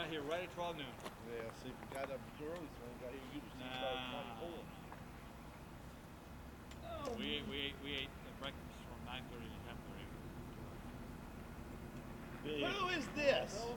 got here right at 12 noon. Yeah, see, if you got up early, so we got here, you just see We ate breakfast from 9:30 to 10:30. Who is this?